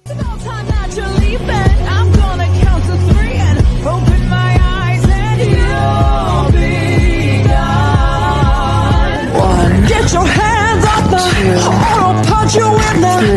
about time that you're leaving. I'm gonna count to 3 and open my eyes and you'll be gone. 1, Get your hands off the 2, or I'll punch you in the